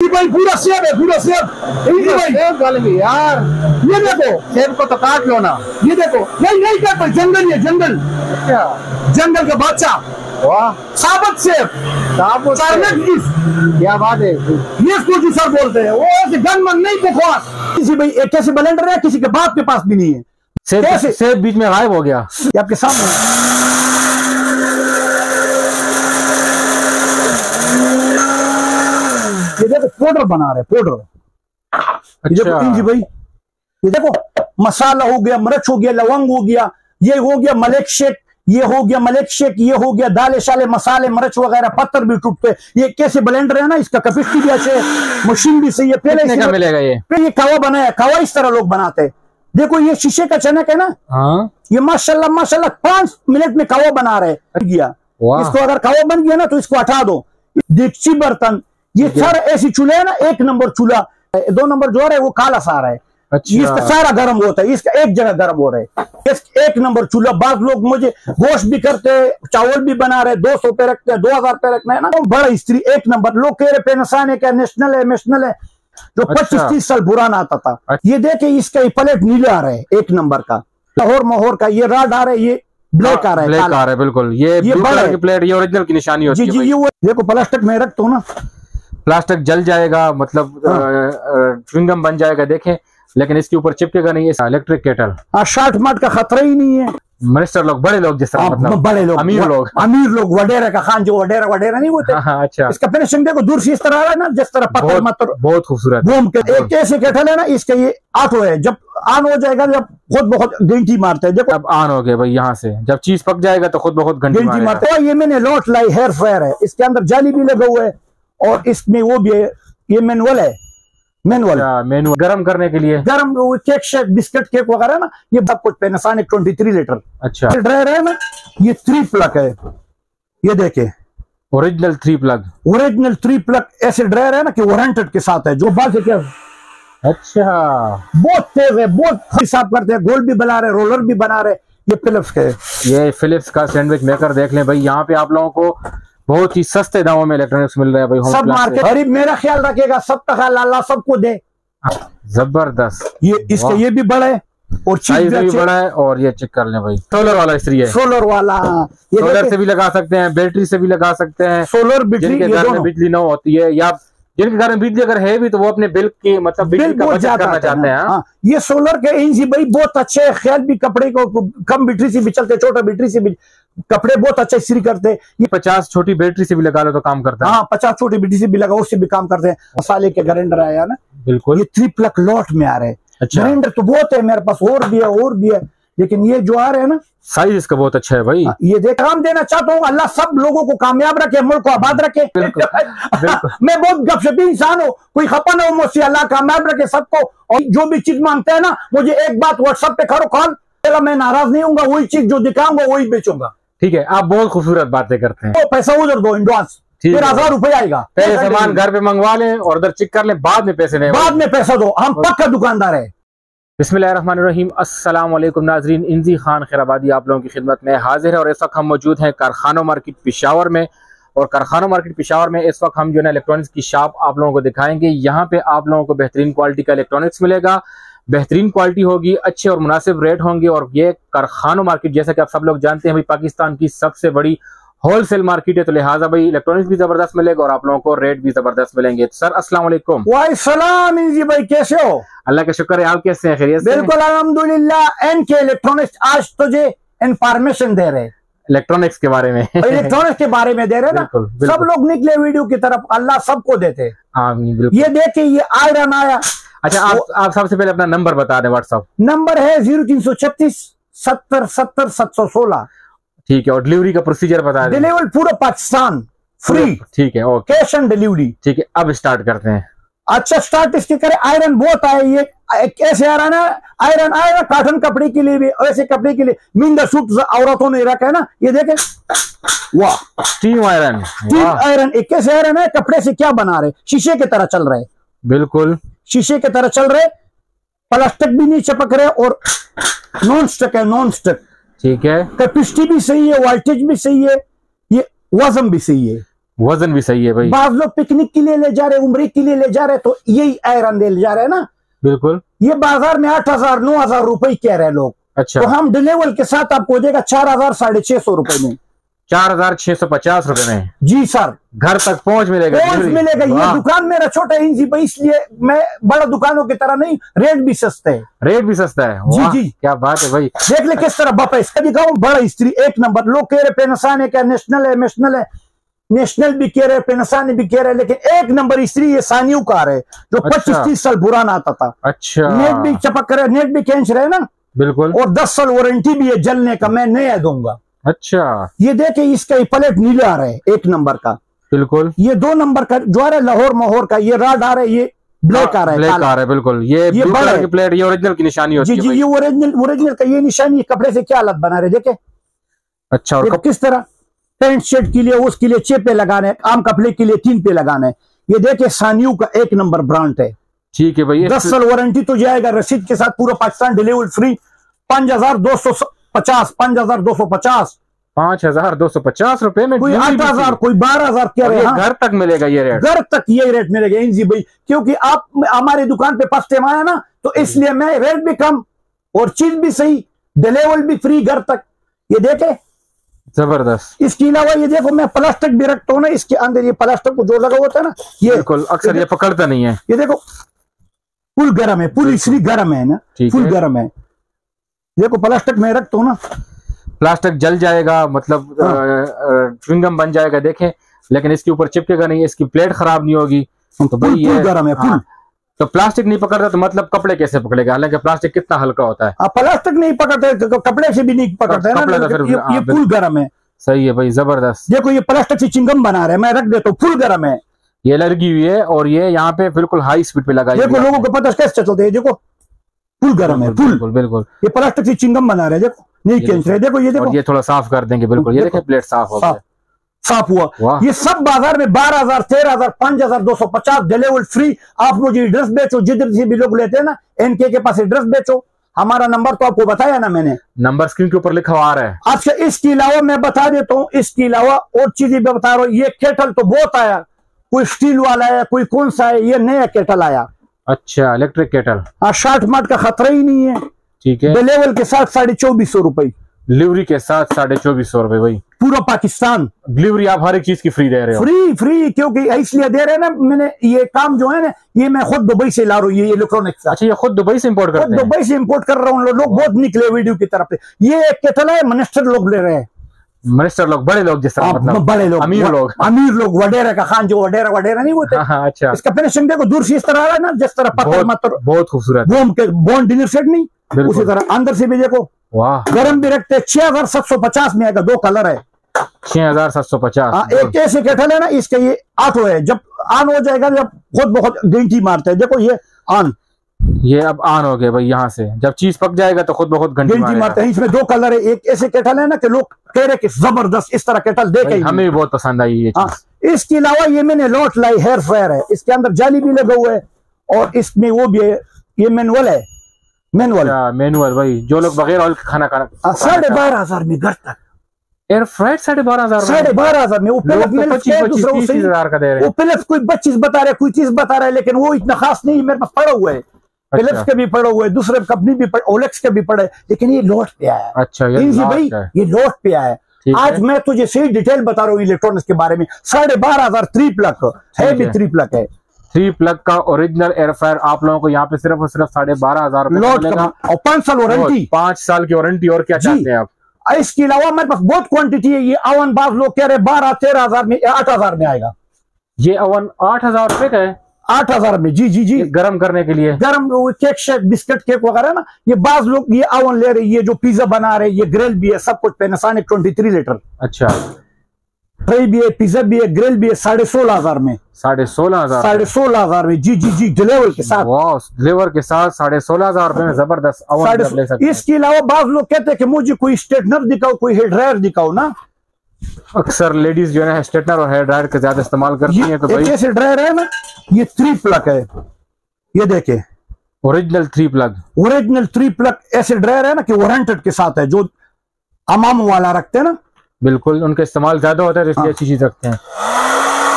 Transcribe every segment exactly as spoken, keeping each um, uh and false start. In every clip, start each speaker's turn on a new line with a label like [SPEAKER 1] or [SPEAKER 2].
[SPEAKER 1] इंजी भाई पूरा सेब है, पूरा सेब। इंजी भाई
[SPEAKER 2] सेब गल गई यार,
[SPEAKER 1] ये देखो
[SPEAKER 2] सेब को तो काट लो ना।
[SPEAKER 1] ये देखो, नहीं नहीं काटो, जंगल है जंगल,
[SPEAKER 2] क्या
[SPEAKER 1] जंगल का बादशाह,
[SPEAKER 2] वाह
[SPEAKER 1] साबुत सेब,
[SPEAKER 2] साबुत सेब, क्या बात है।
[SPEAKER 1] ये इसको जूसर बोलते हैं, वो ऐसे गनमन नहीं बकवास। किसी भाई एक कैसे ब्लेंडर है, किसी के बाप के पास भी नहीं है।
[SPEAKER 2] सेब सेब बीच में गायब हो गया,
[SPEAKER 1] ये आपके सामने। ये देखो पाउडर बना रहे, पाउडर।
[SPEAKER 2] अच्छा।
[SPEAKER 1] ये देखो इंजी भाई, ये देखो मसाला हो गया, मिर्च हो गया, लवंग हो गया, ये हो गया मलिक शेक, ये हो गया मलिक शेक, ये हो गया दाले शाले मसाले मिर्च वगैरह, पत्थर भी टूटते। ये कैसे ब्लेंडर है ना, इसका कैपेसिटी भी अच्छे, मशीन भी सही है। पहले
[SPEAKER 2] का मिलेगा ये,
[SPEAKER 1] फिर ये कावा बनाया, कावा इस तरह लोग बनाते हैं। देखो ये शीशे का चनक है ना,
[SPEAKER 2] हाँ
[SPEAKER 1] ये माशाल्लाह माशाल्लाह पांच मिनट में कावा बना रहे गया। इसको अगर कावा बन गया ना तो इसको हटा दो। देगची बर्तन, ये सर ऐसी चूल्हा है ना, एक नंबर चूल्हा, दो नंबर जो है वो काला सारा है।
[SPEAKER 2] अच्छा।
[SPEAKER 1] इसका सारा गर्म होता है, इसका एक जगह गर्म हो रहा है। एक नंबर चूल्हा। बात लोग मुझे गोश्त भी करते हैं, चावल भी बना रहे, दो सौ पे रखते हैं, दो हजार पे रखना है ना, बड़ा हिस्ट्री एक नंबर। लोग कह रहे पेनसान है क्या, नेशनल है नेशनल है, जो पच्चीस तीस साल पुराना आता था।
[SPEAKER 2] अच्छा।
[SPEAKER 1] ये देखे इसका ये प्लेट नीला आ रहा है, एक नंबर का लाहौर मोहर का। ये राड आ रहा है, ये ब्लैक आ रहा है,
[SPEAKER 2] ब्लैक आ रहा है बिल्कुल। ये
[SPEAKER 1] ये बड़ा
[SPEAKER 2] की प्लेट, ये ओरिजिनल की निशानी होती है।
[SPEAKER 1] जी जी, ये वो देखो प्लास्टिक में रख दो ना,
[SPEAKER 2] प्लास्टिक जल जाएगा, मतलब च्युइंगम बन जाएगा देखें, लेकिन इसके ऊपर चिपकेगा नहीं। इलेक्ट्रिक केटल,
[SPEAKER 1] शार्ट मार्ट का खतरा ही नहीं है।
[SPEAKER 2] मिनिस्टर लोग, बड़े लोग, जिस तरह मतलब
[SPEAKER 1] बड़े लोग,
[SPEAKER 2] अमीर लोग,
[SPEAKER 1] अमीर लोग वडेरा का खान, जो वडेरा वडेरा नहीं होते।
[SPEAKER 2] हाँ, अच्छा।
[SPEAKER 1] इसका फिनिशिंग देखो दूर से इस तरह आ रहा है ना, जिस तरह पत्थर मत्थर,
[SPEAKER 2] बहुत खूबसूरत
[SPEAKER 1] घूम के। एक ऐसे केटल है ना, इसका ये ऑटो है, जब ऑन हो जाएगा जब खुद बहुत घंटी मारते हैं। देखो
[SPEAKER 2] अब ऑन हो गए भाई, यहाँ से जब चीज पक जाएगा तो खुद बहुत घंटी
[SPEAKER 1] मारते हैं। ये मैंने लॉट लाई हेयर फ्रायर है, इसके अंदर जाली भी लगा हुआ है और इसमें वो भी है, ये मैनुअल है, मैनुअल
[SPEAKER 2] मैनुअल गरम करने के लिए,
[SPEAKER 1] गरम केक शेक बिस्किट केक वगैरह ना, ये सब कुछ पेनासोनिक ट्वेंटी थ्री लीटर।
[SPEAKER 2] अच्छा।
[SPEAKER 1] ड्रायर है ना, ये थ्री प्लग है, ये देखे
[SPEAKER 2] original three plug,
[SPEAKER 1] original three plug ऐसे ड्रायर है ना कि वारंटेड के साथ है। जो बात है क्या,
[SPEAKER 2] अच्छा,
[SPEAKER 1] बहुत तेज है, बहुत हिसाब करते हैं, गोल भी बना रहे, रोलर भी बना रहे। ये फिलिप्स के,
[SPEAKER 2] ये फिलिप्स का सैंडविच मेकर देख लें भाई, यहाँ पे आप लोगों को बहुत ही सस्ते दामों में इलेक्ट्रॉनिक्स मिल रहा है भाई।
[SPEAKER 1] सब मार्केट गरीब मेरा ख्याल रखेगा, सब का ख्याल अल्लाह सबको दे।
[SPEAKER 2] जबरदस्त।
[SPEAKER 1] ये इसका ये भी बड़ा है और
[SPEAKER 2] साइज भी बड़ा है, और ये चेक कर लें भाई, सोलर वाला इस्त्री है,
[SPEAKER 1] सोलर वाला। ये
[SPEAKER 2] सोलर से भी लगा सकते हैं, बैटरी से भी लगा सकते हैं।
[SPEAKER 1] सोलर बिजली,
[SPEAKER 2] जिनके घर में बिजली ना होती है, या जिनके घर में बिजली अगर है भी तो वो अपने बिल की मतलब बिजली का बचत करना चाहते हैं। हाँ।
[SPEAKER 1] ये सोलर के इंजी भाई बहुत अच्छे है, ख्याल भी कपड़े को कम बैटरी से भी चलते, छोटा बैटरी से भी कपड़े बहुत अच्छे इस्त्री करते हैं। ये
[SPEAKER 2] पचास छोटी बैटरी से भी लगा लो तो काम करता है।
[SPEAKER 1] हाँ, पचास छोटी बैटरी से भी लगा, उससे भी काम करते हैं। मसाले के ग्राइंडर आया ना,
[SPEAKER 2] बिल्कुल।
[SPEAKER 1] ये थ्री प्लग लॉट में आ रहे हैं।
[SPEAKER 2] अच्छा।
[SPEAKER 1] ग्राइंडर तो बहुत है मेरे पास, और भी है और भी है, लेकिन ये जो आ रहे हैं ना,
[SPEAKER 2] साइज इसका बहुत अच्छा है भाई।
[SPEAKER 1] ये देख काम देना चाहता हूँ, अल्लाह सब लोगों को कामयाब रखे, मुल्क को आबाद रखे। मैं बहुत गपशपी इंसान हूँ, कोई खपा ना हो मुझसे, अल्लाह कामयाब रखे सबको। और जो भी चीज मांगते हैं ना, मुझे एक बात व्हाट्सएप पे करो कॉल, मैं नाराज नहीं हूँ, वही चीज जो दिखाऊंगा वही बेचूंगा।
[SPEAKER 2] ठीक है, आप बहुत खूबसूरत बातें करते हैं।
[SPEAKER 1] तो पैसा उधर दो, एडवांस फिर हजार रुपए आएगा,
[SPEAKER 2] पहले सामान घर पे मंगवा लें और उधर चेक कर लें, बाद में पैसे दें,
[SPEAKER 1] बाद में पैसा दो, हम पक्का दुकानदार है।
[SPEAKER 2] बिस्मिल्लाहिर्रहमानिर्रहीम, अस्सलाम वालेकुम नाजरीन, इंजी खान खैराबादी आप लोगों की खिदमत में हाजिर है। और इस वक्त हम मौजूद हैं कारखानो मार्केट पेशावर में, और कारखानो मार्केट पेशावर में इस वक्त हम जो है इलेक्ट्रॉनिक्स की शॉप आप लोगों को दिखाएंगे। यहाँ पे आप लोगों को बेहतरीन क्वालिटी का इलेक्ट्रॉनिक्स मिलेगा, बेहतरीन क्वालिटी होगी, अच्छे और मुनासिब रेट होंगे। और ये कारखानो मार्केट जैसा कि आप सब लोग जानते हैं भाई, पाकिस्तान की सबसे बड़ी होलसेल मार्केट है, तो लिहाजा भाई इलेक्ट्रॉनिक्स भी जबरदस्त मिलेगा और आप लोगों को रेट भी जबरदस्त मिलेंगे। तो सर अस्सलाम वालेकुम।
[SPEAKER 1] वालेकुम जी भाई, कैसे हो?
[SPEAKER 2] अल्लाह का शुक्र है, आप कैसे हैं? खैरियत से?
[SPEAKER 1] बिल्कुल अल्हम्दुलिल्लाह। एन के इलेक्ट्रॉनिक्स आज तुझे इंफॉर्मेशन दे रहे,
[SPEAKER 2] इलेक्ट्रॉनिक्स के बारे में
[SPEAKER 1] इलेक्ट्रॉनिक्स के बारे में दे रहे ना। बिल्कुल, बिल्कुल। सब लोग निकले वीडियो की तरफ, अल्लाह सबको देते। ये देखे ये आयरन आया।
[SPEAKER 2] अच्छा, आप आप सबसे पहले अपना नंबर बता दें। व्हाट्सएप नंबर
[SPEAKER 1] है जीरो तीन सौ छत्तीस सत्तर सत्तर सात सौ सोलह।
[SPEAKER 2] ठीक है, और डिलीवरी का प्रोसीजर बता दें।
[SPEAKER 1] डिलीवरी पूरा पाकिस्तान फ्री। ठीक है, ओके, कैश ऑन डिलीवरी। ठीक है, अब स्टार्ट करते हैं। अच्छा, स्टार्ट इसके करे। आयरन बहुत आए, ये कैसे आयरन है? आयरन आयरन कॉटन कपड़े के लिए भी, ऐसे कपड़े के लिए मिंदा सूट औरतों ने रखा है ना, ये देखे, वाह,
[SPEAKER 2] स्टीम आयरन।
[SPEAKER 1] स्टीम आयरन एक कैसे आयरन है? कपड़े से क्या बना रहे, शीशे की तरह चल रहे। बिल्कुल शीशे की तरह चल रहे, प्लास्टिक भी नहीं चिपक रहे और नॉन स्टिक है, नॉन स्टिक। ठीक है, कैपेसिटी भी सही है, वोल्टेज भी सही है, ये वजन भी सही है।
[SPEAKER 2] वजन भी सही है भाई।
[SPEAKER 1] बाज लोग पिकनिक के लिए ले जा रहे, उम्र के लिए ले जा रहे, तो यही आयरन ले जा रहे हैं ना।
[SPEAKER 2] बिल्कुल।
[SPEAKER 1] ये बाजार में आठ हजार नौ हजार रुपए कह रहे हैं लोग।
[SPEAKER 2] अच्छा।
[SPEAKER 1] तो हम डिलीवर के साथ आपको हो जाएगा चार हजार साढ़े छह सौ रुपए में।
[SPEAKER 2] चार हजार छह सौ पचास रुपए में?
[SPEAKER 1] जी सर,
[SPEAKER 2] घर तक पहुंच मिलेगा।
[SPEAKER 1] पहुंच मिलेगा। ये दुकान मेरा छोटा इंजी भाई, इसलिए मैं बड़ा दुकानों की तरह नहीं, रेट भी सस्ता है।
[SPEAKER 2] रेट भी सस्ता है?
[SPEAKER 1] जी जी,
[SPEAKER 2] क्या बात है भाई।
[SPEAKER 1] देख ले किस तरह बापा, इसका दिखाऊं बड़ा स्त्री एक नंबर। लोग कह रहे पेनसान है क्या, नेशनल है, नेशनल है, नेशनल भी कह रहे, पेनसान भी कह रहे, लेकिन एक नंबर स्त्री ये सानियों कार है जो पच्चीस तीस साल पुराना आता था।
[SPEAKER 2] अच्छा।
[SPEAKER 1] नेट भी चपक रहे, नेट भी कैंच रहे ना।
[SPEAKER 2] बिल्कुल।
[SPEAKER 1] और दस साल वारंटी भी है जलने का, मैं नया दूंगा।
[SPEAKER 2] अच्छा।
[SPEAKER 1] ये देखे इसका पलेट नीला आ रहा है एक नंबर का।
[SPEAKER 2] बिल्कुल।
[SPEAKER 1] ये दो नंबर का जो आ रहा है लाहौर मोहर का, ये राड आ रहा है, ये ब्लैक आ रहा है।
[SPEAKER 2] ब्लैक आ रहा है बिल्कुल। ये
[SPEAKER 1] ये बड़ा है
[SPEAKER 2] प्लेट, ये ओरिजिनल की निशानी होती है।
[SPEAKER 1] जी जी, ये ओरिजिनल ओरिजिनल का ये निशानी, कपड़े से क्या हालत बना रहे देखे।
[SPEAKER 2] अच्छा। और कप...
[SPEAKER 1] किस तरह पेंट शर्ट के लिए, उसके लिए छह पे लगाने, आम कपड़े के लिए तीन पे लगाने। ये देखे सानियों का एक नंबर ब्रांड है।
[SPEAKER 2] ठीक है भाई।
[SPEAKER 1] दस साल वारंटी तो जाएगा रसीद के साथ, पूरा पाकिस्तान डिलीवरी फ्री। पांच हजार दो सौ पचास पांच हजार दो सौ पचास
[SPEAKER 2] पांच हजार दो सौ पचास रुपए में,
[SPEAKER 1] कोई आठ हजार कोई बारह हजार क्या रहे। हाँ?
[SPEAKER 2] घर तक मिलेगा ये रेट? घर
[SPEAKER 1] तक ये रेट मिलेगा इंजी भाई, क्योंकि आप हमारी दुकान पे फर्स्ट टाइम आया ना, तो इसलिए मैं रेट भी कम और चीज भी सही, डिलीवरी भी फ्री घर तक। ये देखे
[SPEAKER 2] जबरदस्त।
[SPEAKER 1] इसके अलावा ये देखो मैं प्लास्टिक भी रखता हूँ ना, इसके अंदर ये प्लास्टिक को जो लगा होता है ना, ये
[SPEAKER 2] बिल्कुल अक्सर ये पकड़ता नहीं है।
[SPEAKER 1] ये देखो फुल गर्म है, पूरी इसलिए गर्म है ना, फुल गर्म है। देखो प्लास्टिक में रखता हूँ ना,
[SPEAKER 2] प्लास्टिक जल जाएगा, मतलब च्युइंगम बन जाएगा देखें, लेकिन इसके ऊपर चिपकेगा नहीं, इसकी प्लेट खराब नहीं होगी। तो भाई ये
[SPEAKER 1] गर्म है फुल। हाँ।
[SPEAKER 2] तो प्लास्टिक नहीं पकड़ता तो मतलब कपड़े कैसे पकड़ेगा? हालांकि प्लास्टिक कितना हल्का होता है।
[SPEAKER 1] आ, प्लास्टिक नहीं पकड़ते तो कपड़े से भी नहीं पकड़ते ना, तो ये, ये फुल गर्म है।
[SPEAKER 2] सही है भाई, जबरदस्त।
[SPEAKER 1] देखो ये प्लास्टिक से चिंगम बना रहे हैं, मैं रख देता हूँ, फुल गर्म है।
[SPEAKER 2] ये लगी हुई है और ये यहाँ पे बिल्कुल हाई स्पीड पे लगाई।
[SPEAKER 1] देखो लोगों को पता कैसे चलते है, देखो फुल गर्म है, फुल
[SPEAKER 2] बिल्कुल बिल्कुल।
[SPEAKER 1] ये प्लास्टिक से चिंगम बना रहे हैं, देखो नहीं खींच रहे। देखो ये देखो,
[SPEAKER 2] ये थोड़ा साफ कर देंगे। बिल्कुल ये देखो प्लेट साफ हो गया,
[SPEAKER 1] साफ हुआ। ये सब बाजार में बारह हजार तेरह हजार पांच हजार दो सौ पचास डिलीवरी फ्री। आप मुझे एड्रेस बेचो, जिधर से भी लोग लेते हैं ना, एनके के पास एड्रेस बेचो। हमारा नंबर तो आपको बताया ना मैंने,
[SPEAKER 2] नंबर स्क्रीन के ऊपर लिखा आ रहा है।
[SPEAKER 1] अच्छा इसके अलावा मैं बता देता हूँ, इसके अलावा और चीजें मैं बता रहा हूँ। ये केटल तो बहुत आया, कोई स्टील वाला है, कोई कौन सा है, ये नया केटल आया।
[SPEAKER 2] अच्छा, इलेक्ट्रिक केटल।
[SPEAKER 1] हाँ, शार्ट मार्ट का खतरा ही नहीं है।
[SPEAKER 2] ठीक है।
[SPEAKER 1] डिलीवरी के साथ साढ़े चौबीस सौ रुपए,
[SPEAKER 2] डिलीवरी के साथ साढ़े चौबीस सौ रुपए भाई,
[SPEAKER 1] पूरा पाकिस्तान।
[SPEAKER 2] डिलीवरी आप हर एक चीज की फ्री दे रहे हो?
[SPEAKER 1] फ्री फ्री, क्योंकि इसलिए दे रहे हैं ना, मैंने ये काम जो है ना, ये मैं खुद दुबई से ला रहा हूँ, ये इलेक्ट्रॉनिक्स।
[SPEAKER 2] अच्छा, ये खुद दुबई से इंपोर्ट करते हैं?
[SPEAKER 1] दुबई से इंपोर्ट कर रहा हूँ। लोग बहुत निकले वीडियो की तरफ से। ये एक केटल है, मिनिस्टर लोग ले रहे हैं।
[SPEAKER 2] मिनिस्टर लोग, बड़े लोग, जिस तरह मतलब
[SPEAKER 1] बड़े लोग,
[SPEAKER 2] अमीर लोग,
[SPEAKER 1] अमीर लोग, वडेरा का खान जो वडेरा वडेरा नहीं होते।
[SPEAKER 2] हाँ, अच्छा।
[SPEAKER 1] इसका फिनिशिंग देखो, दूर से इस तरह आ रहा है ना, जिस तरह पत्थर मत्थर,
[SPEAKER 2] बहुत खूबसूरत।
[SPEAKER 1] बोम के बॉन्ड डिनर सेट नहीं, उसी तरह अंदर से भी देखो।
[SPEAKER 2] वाह।
[SPEAKER 1] गरम भी रखते हैं। छह हजार सात सौ पचास में आएगा, दो कलर है।
[SPEAKER 2] छह हजार सात सौ पचास।
[SPEAKER 1] एक ऐसे केटल है ना, इसके ये ऑटो है, जब ऑन हो जाएगा, जब खुद बहुत घंटी मारते हैं। देखो ये ऑन,
[SPEAKER 2] ये अब ऑन हो गया भाई। यहाँ से जब चीज पक जाएगा तो खुद बहुत घंटी
[SPEAKER 1] मारते हैं। इसमें दो कलर है। एक ऐसे केटल है ना कि लोग कह रहे कि जबरदस्त, इस तरह केटल देखे,
[SPEAKER 2] हमें भी बहुत पसंद आई ये चीज।
[SPEAKER 1] इसके अलावा ये मैंने लॉट लाई हेयर फ्रायर है, इसके अंदर जाली भी लगा हुआ है और इसमें वो भी है, ये मैनुअल है। मैनुअल
[SPEAKER 2] मैनुअल भाई, जो लोग बगैर ऑयल खाना खाना।
[SPEAKER 1] साढ़े बारह हजार में घर तक
[SPEAKER 2] एयर फ्रायर, साढ़े बारह हजार
[SPEAKER 1] साढ़े बारह हजार में। वो प्लस कोई पच्चीस बता रहे, कोई चीज बता रहा है, लेकिन वो इतना खास नहीं। मेरे पास पड़ा हुआ है, फिलिप्स के भी पड़े हुए, दूसरे कंपनी भी पड़े, ओलेक्स के भी पड़े, लेकिन ये लॉट पे आया।
[SPEAKER 2] अच्छा, ये
[SPEAKER 1] भाई ये लॉट पे आया। आज मैं तुझे सही डिटेल बता रहा हूँ इलेक्ट्रॉनिक्स के बारे में। साढ़े बारह हजार थ्री प्लग है, भी थ्री प्लग है।
[SPEAKER 2] थ्री प्लग का ओरिजिनल एयर फ्रायर आप लोगों को यहाँ पे सिर्फ और सिर्फ साढ़े बारह हजार
[SPEAKER 1] मिलेगा और पांच साल वारंटी।
[SPEAKER 2] पांच साल की वारंटी। और क्या चाहते हैं आप?
[SPEAKER 1] इसके अलावा मेरे पास बहुत क्वांटिटी है। ये अवन बाज लोग कह रहे बारह तेरह हजार में, आठ हजार में आएगा।
[SPEAKER 2] ये अवन आठ हजार रुपए का है? आठ
[SPEAKER 1] हजार में, जी जी जी।
[SPEAKER 2] गर्म करने के लिए,
[SPEAKER 1] गर्म केक शेक बिस्किट केक वगैरह ना, ये बाज लोग ये अवन ले रहे, ये जो पिज्जा बना रहे, ये ग्रिल भी है, सब कुछ पेनासोनिक ट्वेंटी थ्री लीटर।
[SPEAKER 2] अच्छा,
[SPEAKER 1] ट्रे भी है, पिज्जा भी है, ग्रिल भी है, साढ़े सोलह हजार में।
[SPEAKER 2] साढ़े सोलह हजार
[SPEAKER 1] साढ़े सोलह हजार में, जी जी जी, डिलीवर के साथ।
[SPEAKER 2] डिलीवर के साथ साढ़े सोलह हजार रुपए में जबरदस्त अवन ले सकते हैं।
[SPEAKER 1] इसके अलावा बाज लोग कहते हैं कि मुझे कोई स्ट्रेटनर दिखाओ, कोई हेयर ड्रायर दिखाओ ना।
[SPEAKER 2] अक्सर लेडीज जो है स्ट्रेटनर और हेयर ड्रायर का ज्यादा इस्तेमाल करती हैं। तो भाई
[SPEAKER 1] ऐसे ड्रायर है ना, ये थ्री प्लग है, ये देखे
[SPEAKER 2] original three plug.
[SPEAKER 1] Original three plug ऐसे ड्रायर है ना कि वारंटेड के साथ है, जो अमाम वाला रखते हैं ना।
[SPEAKER 2] बिल्कुल, उनका इस्तेमाल ज्यादा होता है, इसलिए अच्छी चीज रखते हैं।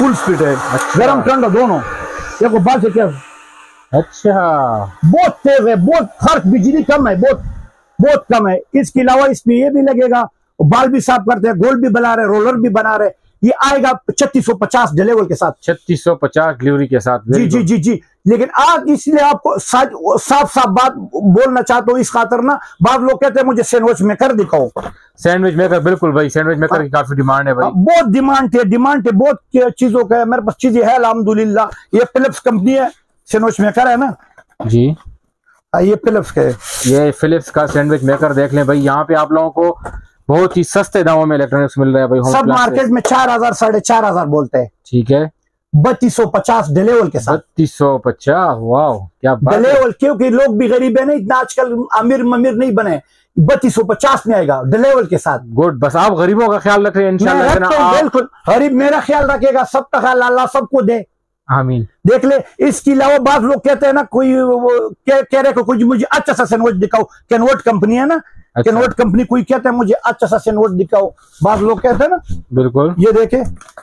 [SPEAKER 1] फुल स्पीड है। अच्छा। गरम ठंडा दोनों। देखो बाल से क्या।
[SPEAKER 2] अच्छा,
[SPEAKER 1] बहुत तेज है, बहुत फर्क, बिजली कम है, बहुत बहुत कम है। इसके अलावा इसमें ये भी लगेगा, बाल भी साफ करते हैं, गोल्ड भी बना रहे, रोलर भी बना रहे। ये आएगा छत्तीस सौ पचास डिलीवरी के साथ।
[SPEAKER 2] छत्तीस सौ पचास डिलीवरी के साथ।
[SPEAKER 1] जी जी जी जी। लेकिन आज इसलिए आपको साफ साफ बात बोलना चाहता हूँ इस खातर ना, बाद लोग कहते हैं मुझे सैंडविच मेकर दिखाओ।
[SPEAKER 2] सैंडविच मेकर, बिल्कुल भाई, सैंडविच मेकर की काफी डिमांड है भाई।
[SPEAKER 1] बहुत डिमांड है, डिमांड है बहुत चीजों का। मेरे पास चीजें है अल्हम्दुलिल्लाह। ये फिलिप्स कंपनी है, सैंडविच मेकर है ना
[SPEAKER 2] जी।
[SPEAKER 1] ये फिलिप्स का है।
[SPEAKER 2] ये फिलिप्स का सैंडविच मेकर देख लें भाई। यहाँ पे आप लोगों को बहुत ही सस्ते दामों में इलेक्ट्रॉनिक्स मिल रहा है भाई।
[SPEAKER 1] सब मार्केट में चार हजार साढ़े चार हजार बोलते हैं।
[SPEAKER 2] ठीक है।
[SPEAKER 1] बत्तीस सौ पचास डिलीवरी के साथ।
[SPEAKER 2] बत्तीस सौ पचास, वाह क्या बात है।
[SPEAKER 1] डिलीवरी, क्योंकि लोग भी गरीब है ना, इतना आजकल अमीर ममीर नहीं बने। बत्तीस सौ पचास में आएगा डिलीवरी के साथ।
[SPEAKER 2] गुड, बस आप गरीबों का ख्याल रख रहे हैं इंशाल्लाह।
[SPEAKER 1] बिल्कुल, गरीब मेरा ख्याल रखेगा, सबका ख्याल अल्लाह सबको दे, आमीन। देख ले। इसके अलावा बाद लोग कहते हैं ना, कोई कह, कह रहे कुछ मुझे अच्छा सा सैंडविच दिखाओ। कैनवट कंपनी है ना, अच्छा। कैनवट कंपनी कोई कहता है मुझे अच्छा सा सैंडविच दिखाओ, बाद लोग कहते हैं ना। बिल्कुल। ये देखे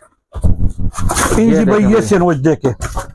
[SPEAKER 1] ये भाई, ये सैंडविच देखे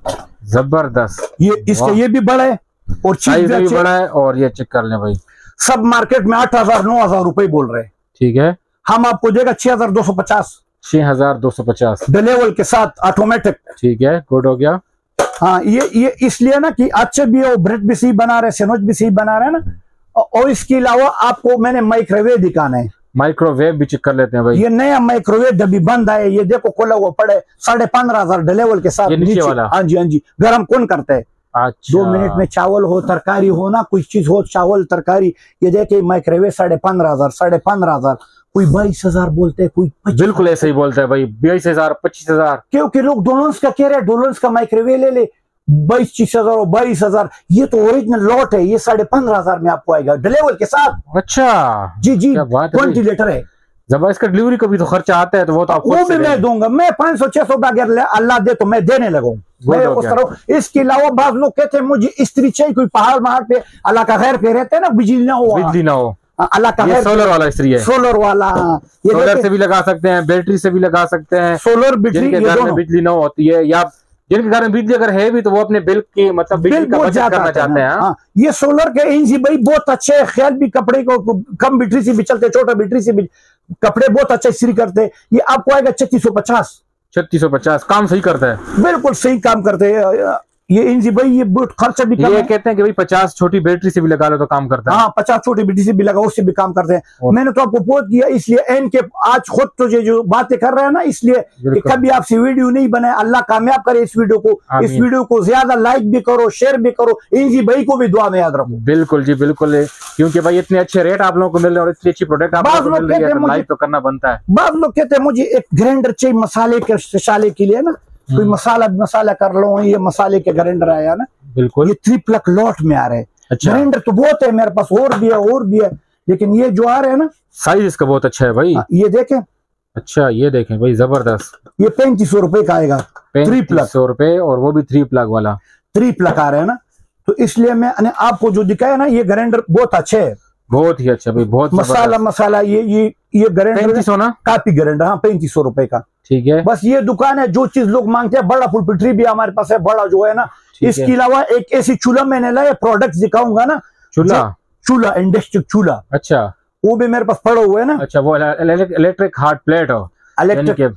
[SPEAKER 2] जबरदस्त।
[SPEAKER 1] ये इसका ये भी बड़ा है और
[SPEAKER 2] साइज भी बड़ा है। और ये चेक कर लें भाई,
[SPEAKER 1] सब मार्केट में आठ हजार नौ हजार रुपए बोल रहे हैं।
[SPEAKER 2] ठीक है।
[SPEAKER 1] हम आपको देगा छह हजार दो सौ पचास।
[SPEAKER 2] छह हजार दो सौ पचास
[SPEAKER 1] डिलीवरी के साथ, ऑटोमेटिक।
[SPEAKER 2] ठीक है, गुड हो गया।
[SPEAKER 1] हाँ, ये ये इसलिए ना कि अच्छे भी है, ब्रेड भी सही बना रहे, सैंडविच भी सही बना रहे हैं ना। और इसके अलावा आपको मैंने माइक्रोवेव दिखाना है।
[SPEAKER 2] माइक्रोवेव भी चेक कर लेते हैं भाई।
[SPEAKER 1] ये नया माइक्रोवेव अभी बंद आया, ये देखो खोला हुआ पड़े, साढ़े पंद्रह हजार डिलीवरी के साथ।
[SPEAKER 2] ये नीचे वाला?
[SPEAKER 1] हाँ जी हाँ जी। गरम कौन करता है?
[SPEAKER 2] अच्छा।
[SPEAKER 1] दो मिनट में चावल हो, तरकारी हो ना, कुछ चीज हो, चावल तरकारी। ये देखे माइक्रोवेव साढ़े पंद्रह हजार साढ़े पंद्रह हजार कोई बाईस हजार बोलते हैं, कोई
[SPEAKER 2] बिल्कुल ऐसे ही बोलते हैं भाई, बाईस हजार पच्चीस हजार
[SPEAKER 1] क्योंकि लोग डॉलर्स का कह रहे हैं, डॉलर्स का माइक्रोवेव ले ले, बाईस चीस हजार और बाईस हजार। ये तो ओरिजिनल लॉट है, ये साढ़े पंद्रह हजार में आपको आएगा डिलीवरी के साथ।
[SPEAKER 2] अच्छा
[SPEAKER 1] जी जी, ट्वेंटी लीटर है।
[SPEAKER 2] जब इसका डिलीवरी का भी तो खर्चा आता है, तो वो तो आपको
[SPEAKER 1] वो भी मैं दूंगा। मैं पाँच सौ छह सौ अगर अल्लाह दे तो मैं देने लगूं। मैं उस तरह। इसके अलावा बात लोग कहते हैं मुझे स्त्री चाहिए, कोई पहाड़ महाड़ पे अल्लाह का खैर पे रहते हैं ना, बिजली ना हो,
[SPEAKER 2] बिजली ना हो,
[SPEAKER 1] अल्लाह का
[SPEAKER 2] ये सोलर वाला स्त्री है।
[SPEAKER 1] सोलर वाला, ये
[SPEAKER 2] सोलर से भी लगा सकते हैं, बैटरी से भी लगा सकते हैं।
[SPEAKER 1] सोलर बैटरी,
[SPEAKER 2] जिनके घर में बिजली ना होती है, या जिनके घर में बिजली अगर है भी, तो वो अपने बिल की मतलब बिजली का बचत करना चाहते हैं। हाँ,
[SPEAKER 1] ये सोलर के इंजन भाई बहुत अच्छे है। ख्याल भी कपड़े को कम बैटरी से भी चलते, छोटा बैटरी से भी कपड़े बहुत अच्छे इस्त्री करते हैं। ये आपको आएगा छत्तीस सौ पचास।
[SPEAKER 2] छत्तीस सौ पचास काम सही करता है, बिल्कुल
[SPEAKER 1] सही काम करते हैं ये इंजन भाई। ये बहुत खर्चा भी
[SPEAKER 2] ये कहते हैं कि भाई पचास छोटी बैटरी से भी लगा लो तो काम करता है।
[SPEAKER 1] हाँ, पचास छोटी बैटरी से भी लगा, उससे भी काम करते हैं। मैंने तो आपको पोस्ट किया इसलिए एन के आज खुद तो जो बातें कर रहे हैं ना, इसलिए कभी आपसे वीडियो नहीं बनाए। अल्लाह कामयाब करे इस वीडियो को। इस वीडियो को ज्यादा लाइक भी करो, शेयर भी करो। इंजी भाई को भी दुआ में याद रखो।
[SPEAKER 2] बिल्कुल जी बिल्कुल, क्योंकि भाई इतने अच्छे रेट आप लोगों को मिल रहे हैं और इतनी अच्छी प्रोडक्ट आप लोगों को मिल रही है, तो लाइक तो करना बनता है।
[SPEAKER 1] बाद लोग कहते हैं मुझे एक ग्राइंडर चाहिए मसाले के शशाले के लिए ना, कोई मसाला मसाला कर लो। ये मसाले के ग्राइंडर आया ना,
[SPEAKER 2] बिल्कुल।
[SPEAKER 1] ये थ्री प्लग लॉट में आ रहे हैं। अच्छा। ग्राइंडर तो बहुत है मेरे पास, और भी है और भी है, लेकिन ये जो आ रहे हैं ना,
[SPEAKER 2] साइज इसका बहुत अच्छा है भाई।
[SPEAKER 1] आ, ये देखें।
[SPEAKER 2] अच्छा, ये देखें भाई, जबरदस्त।
[SPEAKER 1] ये पैंतीस सौ रुपए का आएगा, थ्री प्लग
[SPEAKER 2] सौ रुपए, और वो भी थ्री प्लग वाला।
[SPEAKER 1] थ्री प्लग आ रहे हैं ना, तो इसलिए मैं आपको जो दिखाया ना, ये ग्राइंडर बहुत अच्छे है,
[SPEAKER 2] बहुत ही अच्छा भाई, बहुत
[SPEAKER 1] मसाला मसाला। ये ये ये ग्राइंडर
[SPEAKER 2] पैंतीस सौ ना,
[SPEAKER 1] काफी ग्राइंडर। हाँ, पैंतीस सौ रुपए का।
[SPEAKER 2] ठीक है।
[SPEAKER 1] बस ये दुकान है, जो चीज लोग मांगते हैं। बड़ा फुल पिटरी भी हमारे पास है, बड़ा जो है ना। इसके अलावा एक ऐसी चूल्हा मैंने लाया, प्रोडक्ट दिखाऊंगा ना।
[SPEAKER 2] चूल्हा
[SPEAKER 1] चूल्हा इंडस्ट्रिक चूल्हा।
[SPEAKER 2] अच्छा,
[SPEAKER 1] वो भी मेरे पास पड़ा हुआ है ना।
[SPEAKER 2] अच्छा, वो इलेक्ट्रिक हार्ड प्लेट हो,
[SPEAKER 1] इलेक्ट्रिक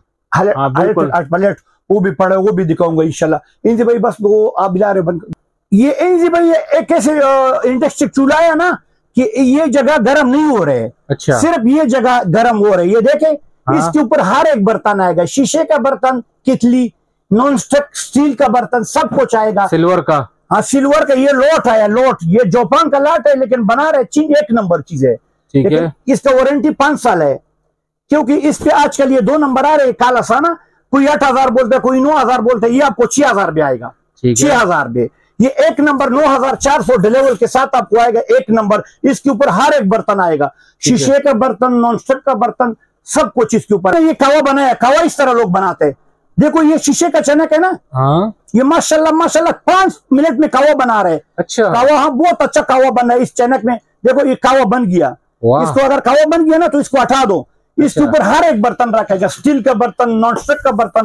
[SPEAKER 1] हार्ड प्लेट, वो भी पड़ा है, वो भी दिखाऊंगा इंशाल्लाह। इंजी भाई बस वो आप बिला रहे बन। ये इंजी भाई एक ऐसे इंडस्ट्रिक चूल्हा है ना कि ये जगह गर्म नहीं हो रहे।
[SPEAKER 2] अच्छा,
[SPEAKER 1] सिर्फ ये जगह गर्म हो रही है। देखे, हाँ? इसके ऊपर हर एक बर्तन आएगा, शीशे का बर्तन, कितली, नॉन स्टिक स्टील का बर्तन, सब कुछ आएगा।
[SPEAKER 2] सिल्वर का?
[SPEAKER 1] हाँ, सिल्वर का। ये लोट आया, लोट। ये जापान का लाट है, लेकिन बना रहे चीज एक नंबर चीज है।
[SPEAKER 2] ठीक है।
[SPEAKER 1] इसका वारंटी पांच साल है, क्योंकि इस पे आजकल ये दो नंबर आ रहे, काला सा ना, कोई आठ हजार बोलते, कोई नौ हजार बोलते। ये आपको छह हजार में आएगा, छह हजार में। ये एक नंबर नौ हजार चार सौ डिलीवरी के साथ आपको आएगा, एक नंबर। इसके ऊपर हर एक बर्तन आएगा, शीशे का बर्तन, नॉन स्टिक का बर्तन, सब कुछ इसके ऊपर। ये कावा बनाया, कावा इस तरह लोग बनाते हैं। देखो, ये शीशे का चनक है ना। हाँ। ये माशाल्लाह माशाल्लाह पांच मिनट में कावा बना रहे। अच्छा, कावा। हाँ, बहुत अच्छा कावा बन रहा है इस चनक में। देखो, ये कावा बन गया। इसको अगर कावा बन गया ना, तो इसको हटा दो। इसके ऊपर हर एक बर्तन रखेगा, स्टील का बर्तन, नॉन स्टिक का बर्तन,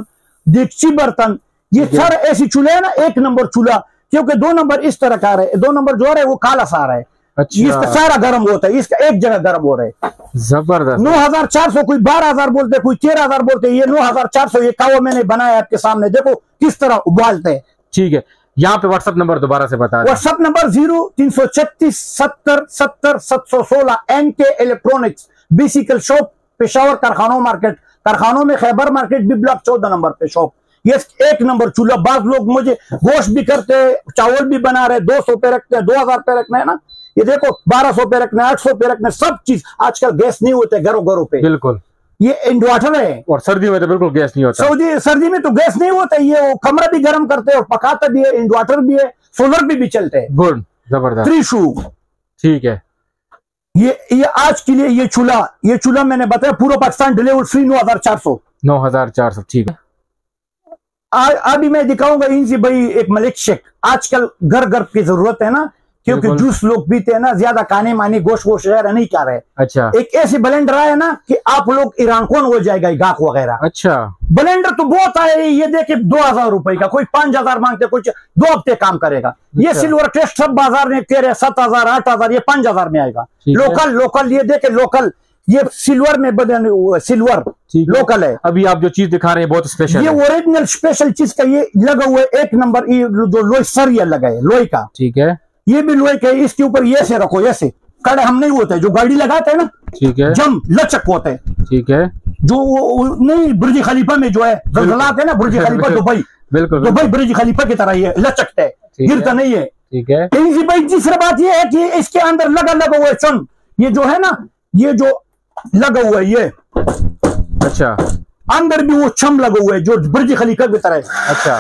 [SPEAKER 1] देगची बर्तन, ये सारा ऐसी चूल्हा है ना, एक नंबर चूल्हा, क्योंकि दो नंबर इस तरह का आ रहा है, दो नंबर जो आ रहा है वो काला सा आ रहा है। अच्छा। इसका सारा गर्म होता है, इसका एक जगह गर्म हो रहा है।
[SPEAKER 2] जबरदस्त।
[SPEAKER 1] नौ हजार चार सौ, कोई बारह हजार बोलते, कोई तेरह हजार बोलते, ये नौ हजार चार सौ ये कावा मैंने बनाया आपके सामने, देखो किस तरह उबालते हैं।
[SPEAKER 2] ठीक है, यहाँ पे व्हाट्सएप नंबर दोबारा से बता दें।
[SPEAKER 1] व्हाट्सएप नंबर जीरो तीन सौ छत्तीस सत्तर सत्तर सात सौ सोलह। एन के इलेक्ट्रॉनिक्स, बेसिकल शॉप, पेशावर, कारखानो मार्केट, कारखानों में खैबर मार्केट, बी ब्लॉक चौदह नंबर पे शॉप। ये एक नंबर चूल्हा। बाद लोग मुझे गोश्त भी करते हैं, चावल भी बना रहे, दो सौ पे रखते हैं, दो हजार पे रखना है ना, ये देखो बारह सौ पे रखना है, आठ सौ पे रखना है, सब चीज। आजकल गैस नहीं होते घरों घरों पे,
[SPEAKER 2] बिल्कुल।
[SPEAKER 1] ये इन्वर्टर है,
[SPEAKER 2] और सर्दी में तो बिल्कुल गैस नहीं होता।
[SPEAKER 1] सऊदी सर्दी में तो गैस नहीं होता, ये वो कमरा भी गर्म करते हैं और पकाता भी है, इन्वर्टर भी है, सोलर भी, भी चलते हैं।
[SPEAKER 2] गुड, जबरदस्त।
[SPEAKER 1] त्रिशू, ठीक
[SPEAKER 2] है।
[SPEAKER 1] ये ये आज के लिए ये चूल्हा, ये चूल्हा मैंने बताया पूरा पाकिस्तान डिलीवर फ्री, नौ हजार चार सौ
[SPEAKER 2] नौ हजार चार सौ ठीक है।
[SPEAKER 1] अभी मैं दिखाऊंगा इनसे भाई एक मिल्क शेक। आजकल घर घर की जरूरत है ना, क्योंकि जूस लोग पीते हैं ना, ज्यादा खाने मानी गोश्त वोश वगैरह नहीं खा रहे।
[SPEAKER 2] अच्छा।
[SPEAKER 1] एक ऐसे ब्लेंडर आया ना कि आप लोग ईरान कौन हो जाएगा, गाक वगैरह।
[SPEAKER 2] अच्छा।
[SPEAKER 1] ब्लेंडर तो बहुत आए, ये देखे दो हजार रुपए का, कोई पांच हजार मांगते, कुछ दो हफ्ते काम करेगा। अच्छा। ये सिल्वर टेस्ट सब बाजार में कह रहे सात हजार आठ हजार, ये पांच हजार में आएगा। लोकल लोकल ये देखे लोकल, ये सिल्वर में बने, सिल्वर लोकल है।
[SPEAKER 2] अभी आप जो चीज दिखा रहे हैं बहुत स्पेशल,
[SPEAKER 1] ये ओरिजिनल स्पेशल चीज का ये लगा हुआ है, एक नंबर। ये जो लोई सरिया लगा है लोहे का, ठीक है, ये भी लोहे का। इसके ऊपर ये से रखो, ऐसे कड़े हम नहीं होते जो गाड़ी लगाते हैं ना, ठीक है, जम लचक होते हैं, ठीक है, जो नहीं बुर्ज खलीफा में जो है जलजलाते हैं ना, बुर्ज खलीफा दुबई, बिल्कुल दुबई बुर्ज खलीफा की तरह ये लचकता है, गिरता नहीं है, ठीक है। इसी भाई तीसरी बात ये है कि इसके अंदर लगा लगा हुआ है चुन, ये जो है ना, ये जो लगा हुआ है ये, अच्छा, अंदर भी वो छम लगा हुआ है जो बुर्ज खलीफा की तरह है। अच्छा,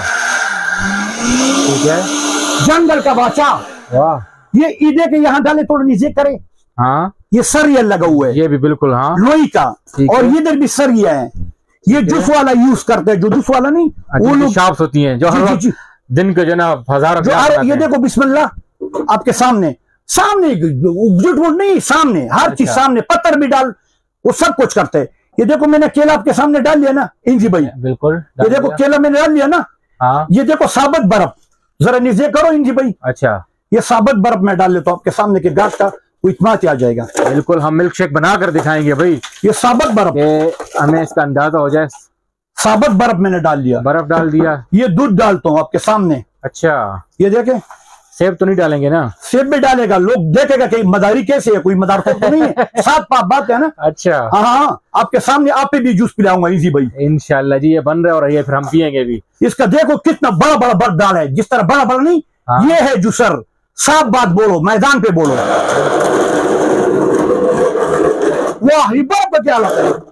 [SPEAKER 1] ठीक है। जंगल का बादशाह, वाह, ये ईदे के यहाँ डाले थोड़ा नीचे करे, हाँ, ये सरिया लगा हुआ है, ये भी बिल्कुल, हाँ, लोही का, और इधर भी सरिया है। ये जूस वाला यूज करते हैं, जो जूस वाला नहीं, वो लोग शाप्स होती हैं जो हर वक्त दिन के जो ना हजार, ये देखो बिस्मिल्लाह आपके सामने, सामने झूठ मूठ नहीं, सामने हर चीज सामने, पत्थर भी डाल, वो सब कुछ करते हैं। ये देखो मैंने केला आपके सामने डाल लिया ना इंजी भाई, बिल्कुल, ये देखो केला मैंने डाल लिया ना, हाँ, ये देखो साबुत बर्फ, जरा नीचे करो इंजी भाई, अच्छा, ये साबुत बर्फ में डाल लेता हूँ आपके सामने के गाठ का इतमात आ जाएगा। बिल्कुल, हम मिल्क शेक बना कर दिखाएंगे भाई। ये साबुत बर्फ, हमें इसका अंदाजा हो जाए। साबुत बर्फ मैंने डाल लिया, बर्फ डाल दिया, ये दूध डालता हूँ आपके सामने। अच्छा, ये देखे, सेब तो नहीं डालेंगे ना? सेब भी डालेगा, लोग देखेगा कि मदारी कैसे है, कोई मदार तो नहीं है, सात पाप बात है ना। अच्छा, हाँ हाँ, आपके सामने आप भी जूस पिलाऊंगा इजी भाई, इंशाल्लाह जी। ये बन रहा है और ये फिर हम पियेंगे भी। इसका देखो कितना बड़ा बड़ा बर्फ डाल है, जिस तरह बड़ा बड़ा नहीं, हाँ। ये है जूसर, साफ बात बोलो, मैदान पे बोलो। वाह, ये बड़ा क्या लगता है।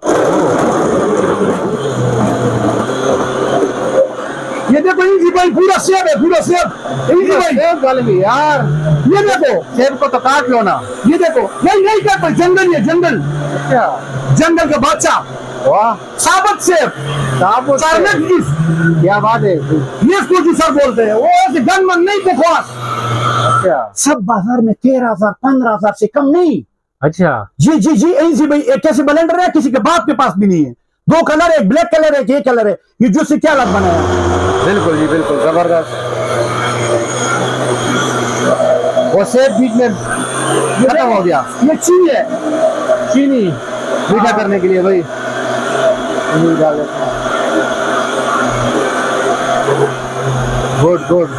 [SPEAKER 1] ये देखो इजी भाई, पूरा सेब है, पूरा सेब। इजी भाई सेब डालेंगे यार, ये देखो, सेब को तो काट लो ना। ये देखो, नहीं नहीं काट, जंगल है, जंगल, क्या जंगल का बादशाह, वाह, साबुत सेब, साबुत जूस, क्या बात है। ये इसको जूसर बोलते हैं, वो ऐसे गनमन नहीं, बकवास। अच्छा, सब बाजार में तेरह हजार पंद्रह हजार से कम नहीं। अच्छा, जी जी जी, इजी भाई, एक कैसे ब्लेंडर है, किसी के बाप के पास भी नहीं है। दो कलर है, ब्लैक कलर है, ये कलर है, ये जूस से क्या अलग बनाया। बिल्कुल जी, बिल्कुल जबरदस्त। वो सेब बीच में खत्म हो गया, ये चीनी है, चीनी मीठा करने के लिए भाई डाल देते हैं। गुड गुड,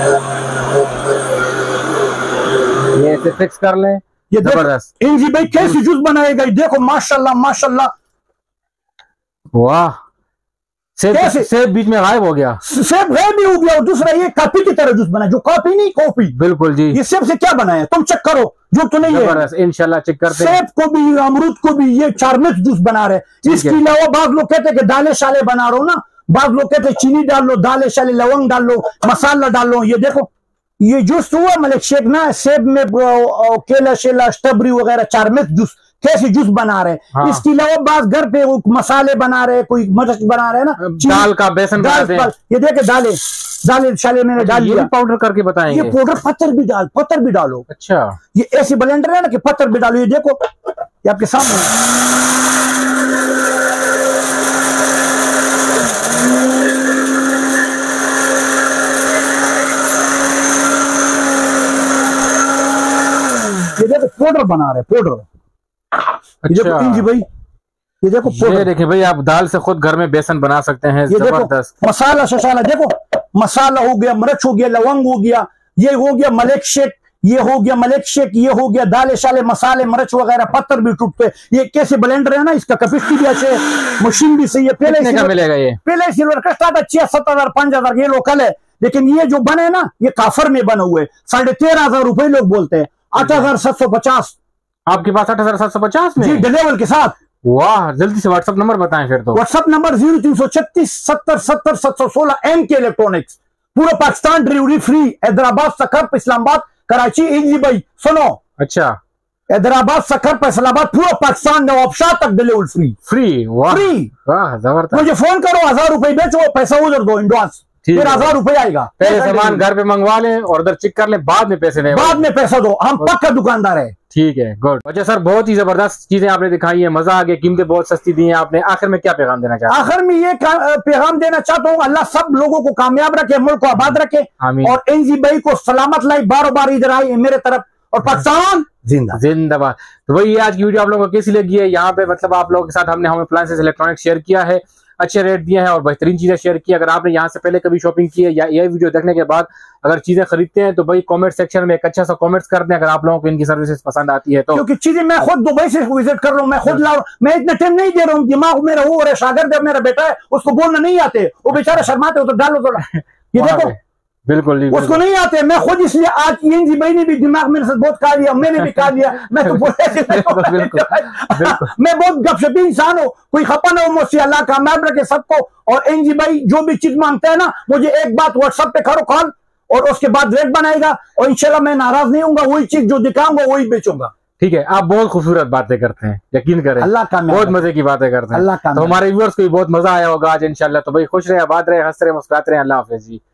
[SPEAKER 1] ये ऐसे फिक्स कर लें। ये जबरदस्त इंजी भाई कैसे जूस बनाएगा, देखो माशाल्लाह माशाल्लाह, वाह। सेब सेब बीच में गायब हो गया, सेब गायब भी हो गया। और दूसरा ये कॉफी की तरह जूस बना, जो कॉफी नहीं कॉफी, बिल्कुल जी। ये सेब से क्या बनाया, तुम चेक करो, जो तो नहीं है, इंशाल्लाह चेक करते हैं। सेब को भी, अमरूद को भी, ये चार मिक्स जूस बना रहे। इसके अलावा बाज लोग कहते हैं कि दाले शाले बना रहा हो ना, बाज लोग कहते हैं चीनी डाल लो, दाले शाले, लवंग डाल लो, मसाला डाल लो। ये देखो, ये जूस हुआ मिल्क शेक ना, सेब में केला शेला स्ट्रॉबेरी वगैरह चार मिक्स जूस, कैसे जूस बना रहे हैं। हाँ। इसके अलावा बात घर पे मसाले बना रहे, कोई मदद बना रहे ना, दाल का बेसन बनाते हैं। ये देखे दाले दाले शाले मैंने डाल दिया, पाउडर करके बताएंगे। ये पाउडर पत्थर भी डाल, पत्थर भी डालो। अच्छा, ये ऐसे ब्लेंडर है ना कि पत्थर भी डालो। ये देखो, ये आपके सामने पाउडर बना रहे, पाउडर।
[SPEAKER 2] अच्छा
[SPEAKER 1] इंजी भाई, ये देखो
[SPEAKER 2] ये देखिए भाई, आप दाल से खुद घर में बेसन बना सकते हैं।
[SPEAKER 1] ये देखो मसाला शसाला, देखो मसाला हो गया, मिर्च हो गया, लवंग हो गया, ये हो गया मलिक शेक, ये हो गया मलिक शेक, ये हो गया दाले शाले मसाले मिर्च वगैरह, पत्थर भी टूटते। ये कैसे ब्लेंडर है ना, इसका कैपेसिटी भी अच्छे, मशीन भी सही है। पहले
[SPEAKER 2] का मिलेगा ये,
[SPEAKER 1] पहले सिल्वर का स्टार्ट छह सात हजार पांच हजार ये लोकल है, लेकिन ये जो बने ना ये काफर में बने हुए साढ़े तेरह हजार रुपए लोग बोलते हैं। आठ हजार सात सौ पचास
[SPEAKER 2] आपके पास, आठ हजार सात सौ पचास में
[SPEAKER 1] जी डिलीवर के साथ।
[SPEAKER 2] वाह, जल्दी से व्हाट्सएप नंबर बताएं फिर तो।
[SPEAKER 1] व्हाट्सएप नंबर जीरो तीन सौ छत्तीस सत्तर सत्तर सात सौ सोलह। एम के इलेक्ट्रॉनिक्स, पूरा पाकिस्तान डिलीवरी फ्री। हैदराबाद, सकरप, इस्लामाबाद, कराची। इंजी भाई सुनो,
[SPEAKER 2] अच्छा
[SPEAKER 1] हैदराबाद, सकरप, इस्लामाबाद, पूरा पाकिस्तान नवाबशाह तक डिलीवरी फ्री।
[SPEAKER 2] फ्री वाह
[SPEAKER 1] फ्री
[SPEAKER 2] वाह जबरदस्त।
[SPEAKER 1] मुझे फोन करो, हजार रुपए बेचो, पैसा उधर दो एडवांस, फिर हजार रुपए आएगा।
[SPEAKER 2] पहले सामान घर पे मंगवा लें और उधर चेक कर लें, बाद में पैसे दें,
[SPEAKER 1] बाद में पैसा दो। हम पक्का दुकानदार है।
[SPEAKER 2] ठीक है, गुड। अच्छा सर, बहुत ही जबरदस्त चीजें आपने दिखाई है, मजा आ गया, कीमतें बहुत सस्ती दी हैं आपने। आखिर में क्या पैगाम देना चाहते हैं? आखिर
[SPEAKER 1] में ये पैगाम देना चाहता हूँ, अल्लाह सब लोगों को कामयाब रखे, मुल्क को आबाद रखे, और एनजी भाई को सलामत लाई, बार बार इधर आई मेरे तरफ, और पाकिस्तान जिंदा
[SPEAKER 2] जिंदाबाद। तो वही आज की वीडियो आप लोगों को कैसी लगी है? यहाँ पे मतलब आप लोगों के साथ हमने होम अप्लायंसेस इलेक्ट्रॉनिक्स शेयर किया है, अच्छे रेट दिए हैं और बेहतरीन चीजें शेयर की। अगर आपने यहाँ से पहले कभी शॉपिंग की है या ये वीडियो देखने के बाद अगर चीजें खरीदते हैं तो भाई कमेंट सेक्शन में एक अच्छा सा कमेंट्स कर दें, अगर आप लोगों को इनकी सर्विसेज पसंद आती है तो।
[SPEAKER 1] क्योंकि चीजें मैं खुद दुबई से विजिट कर रहा हूँ, मैं खुद ला रहा हूँ, मैं इतना टाइम नहीं दे रहा हूँ। दिमाग मेरा वो है, शागिर्द मेरा बेटा है, उसको बोलना नहीं आते, वो बेचारा शर्माते हो तो डालो तो ये देखो
[SPEAKER 2] बिल्कुल नहीं,
[SPEAKER 1] उसको नहीं आते। मैं खुद इसलिए आज ये भाई ने भी दिमाग मेरे साथ बहुत खा लिया, मैंने भी खा लिया। मैं तो मैं बहुत गपशपी इंसान हूँ, कोई खपा ना हो मुझसे, अल्लाह कामयाब रखे सबको। और एनजी भाई जो भी चीज मांगते हैं ना, मुझे एक बात व्हाट्सएप पे करो कॉल, और उसके बाद रेट बनाएगा, और इंशाल्लाह मैं नाराज नहीं हूँ, वही चीज जो दिखाऊंगा वही बेचूंगा।
[SPEAKER 2] ठीक है, आप बहुत खूबसूरत बातें करते हैं, यकीन करें,
[SPEAKER 1] अल्लाह का
[SPEAKER 2] बहुत मजे की बातें करते हैं। तो हमारे व्यूअर्स को भी बहुत मजा आया होगा आज इंशाल्लाह। तो भाई खुश रहे, आबाद रहे, हंस रहे, मुस्कुराते रहे। अल्लाह हाफिज जी।